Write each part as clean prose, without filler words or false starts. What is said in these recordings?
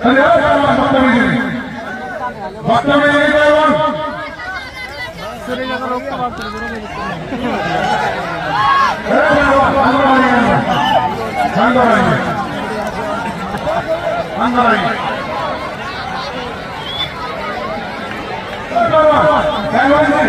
अरे यार वक्त में नहीं पहलवान सुरेश का लोग का बात कर रहे हैं अरे अंदर आइए पहलवान जी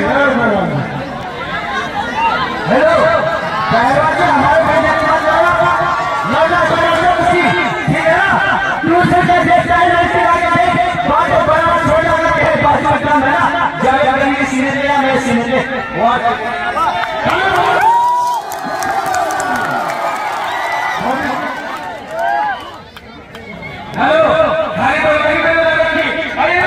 हेलो पहलवान जी हमारे भाई ने कहा लौटा पहलवान उसी ठीक है ना दूसरे के देखता है नहीं आगे देख बात बड़ा छोटा है बात काम है ना जब अगर ये सीने दिया मैं सीने दे और हेलो भाई भाई भाई अरे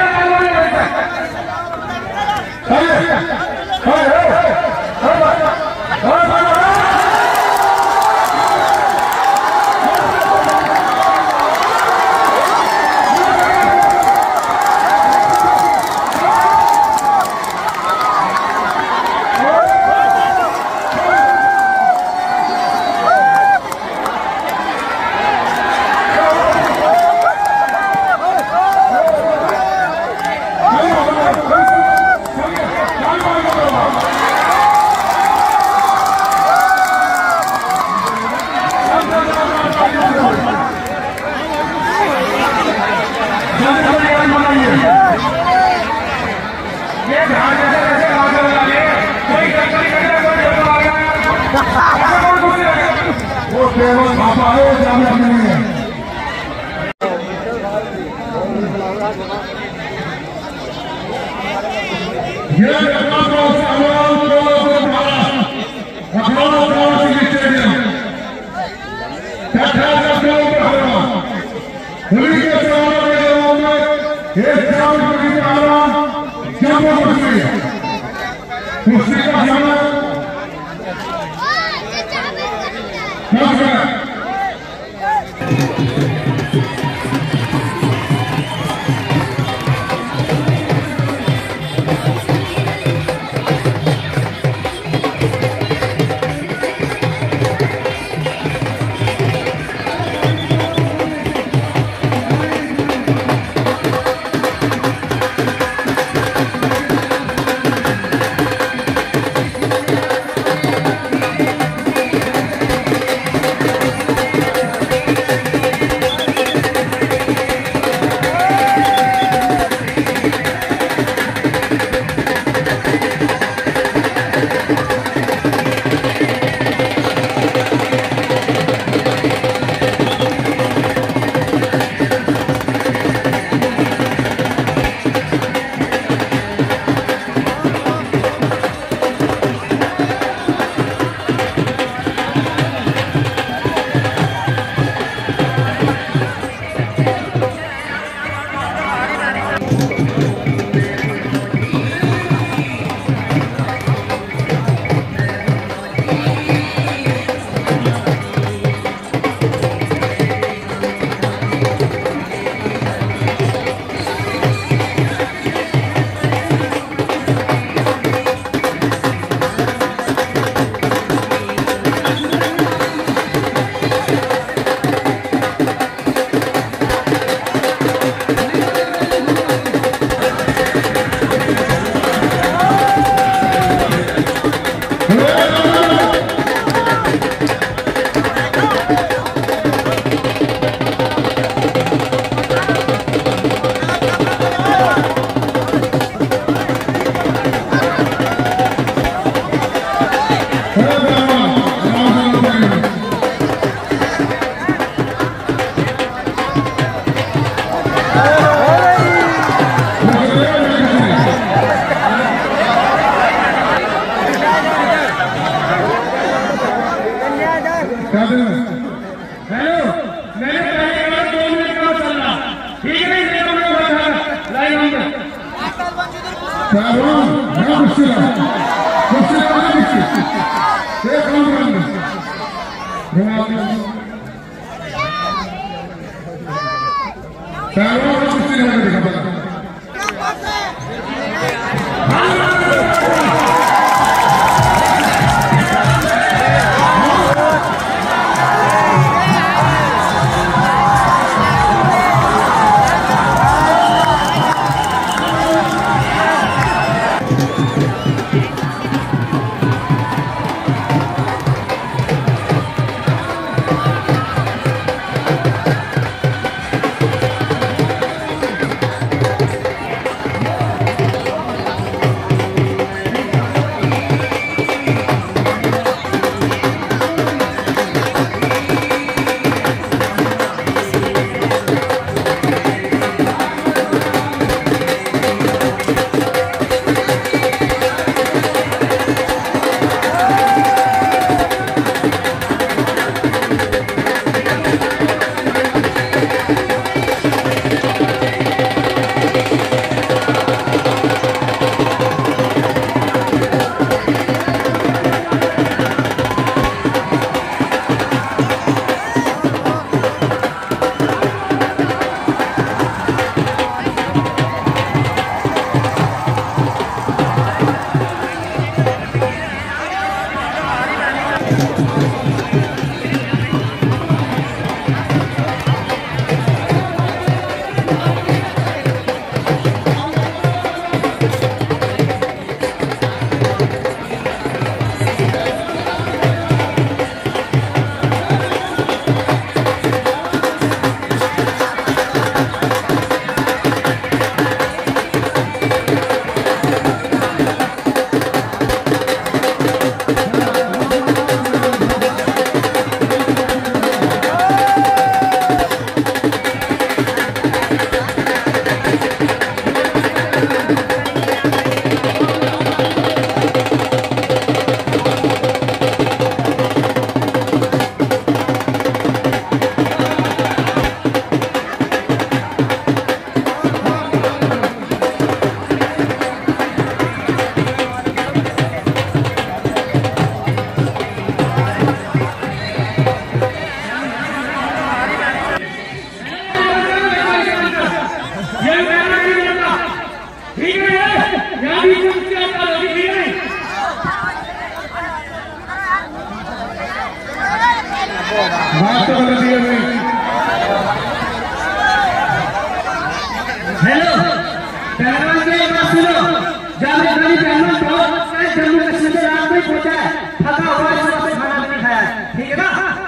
हेलो पहलवान के बात सुनो। जावेद गनी पहलवान बहुत जम्मू कश्मीर से रात में पहुंचा है, थका हुआ है, सुबह से खाना नहीं खाया है, ठीक है ना?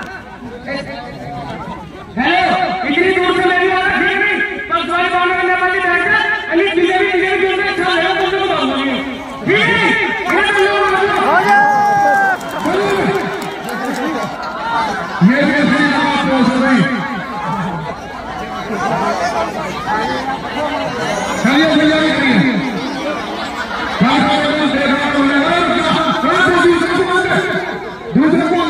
हेलो इतनी दूर से मेरी बात ठीक नहीं, पर तुम्हारे बालों में नमाज़ी बैठकर अली जिलेबी जो मैं खा रहा हूं तुमको बताऊंगा नहीं, ठीक है? हो जा ये कैसी बात हो सही चलिए भैया दूसरे को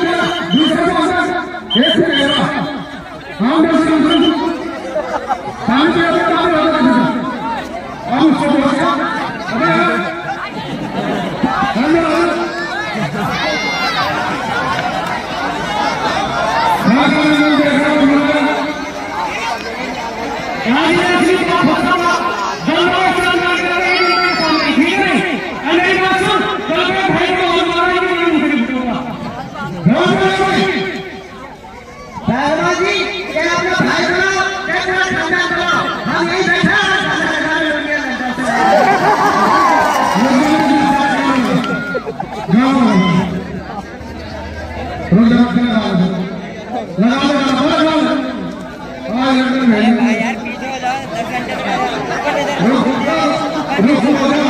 एक से लेगा हम यार पीछे हो जाओ 10 घंटे